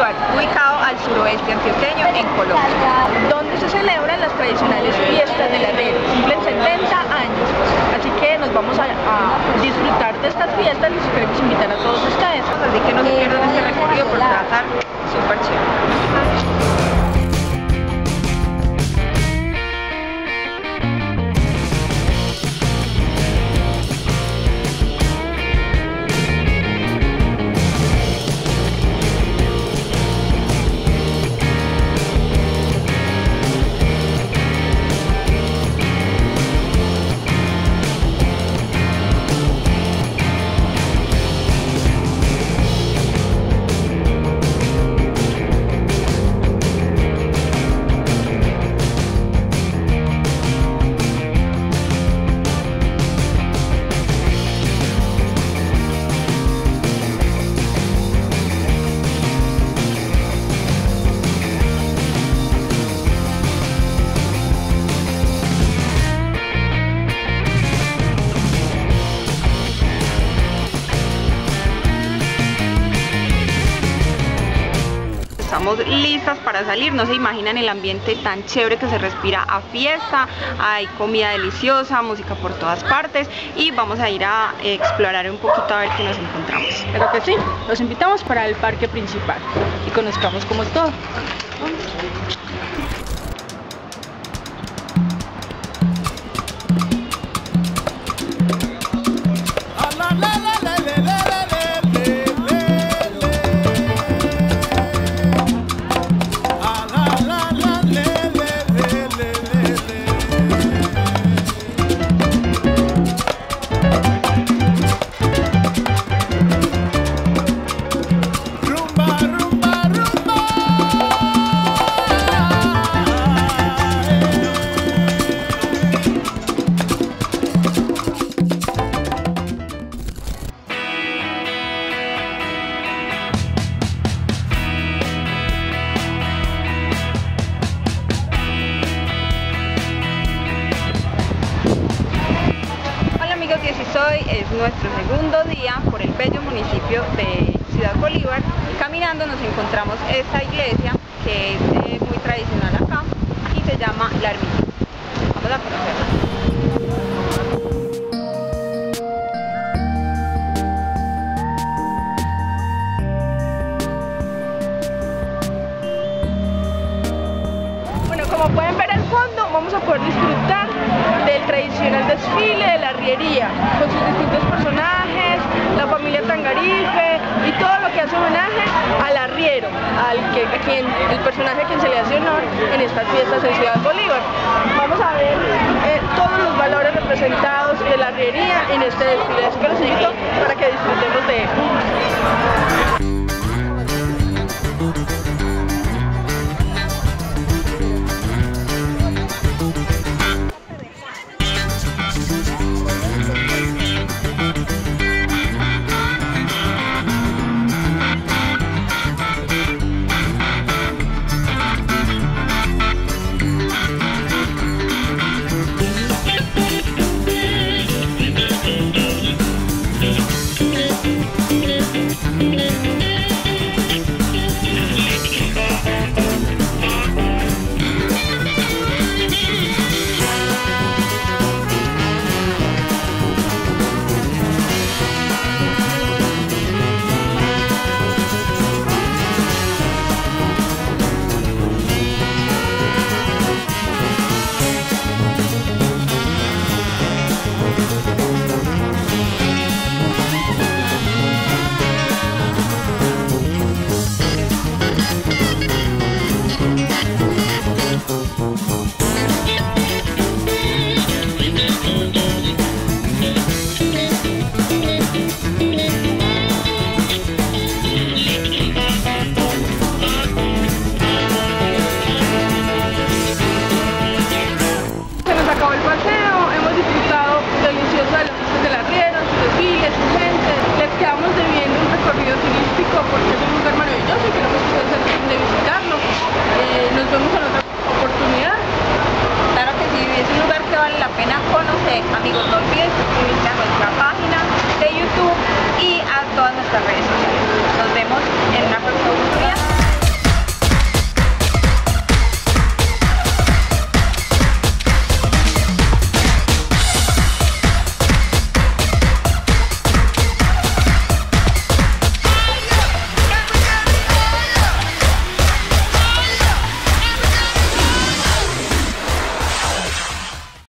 Bolívar, ubicado al suroeste antioqueño en Colombia, donde se celebran las tradicionales fiestas del arriero. Cumplen 70 años, así que nos vamos a disfrutar de estas fiestas y queremos invitar a todos ustedes. Así que no se pierdan este recorrido porque va a estar súper chévere. Estamos listas para salir, no se imaginan el ambiente tan chévere que se respira a fiesta, hay comida deliciosa, música por todas partes y vamos a ir a explorar un poquito a ver qué nos encontramos. Pero que sí, los invitamos para el parque principal y conozcamos cómo es todo. Hoy es nuestro segundo día por el bello municipio de Ciudad Bolívar. Caminando nos encontramos esta iglesia que es muy tradicional acá y se llama La Ermita. Vamos a conocerla. Como pueden ver al fondo, vamos a poder disfrutar del tradicional desfile de la arriería, con sus distintos personajes, la familia Tangarife y todo lo que hace homenaje al arriero, el personaje a quien se le hace honor en estas fiestas en Ciudad Bolívar. Vamos a ver todos los valores representados de la arriería en este desfile, así que los invito para que disfrutemos de él.